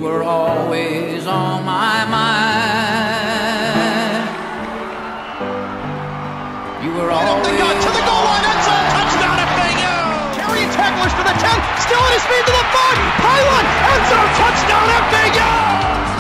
were always on my mind. You were always the gun to the goal line, end zone, touchdown FAU! Carrying tacklers to the 10, still on his feet to the 5, pylon, end zone, touchdown FAU!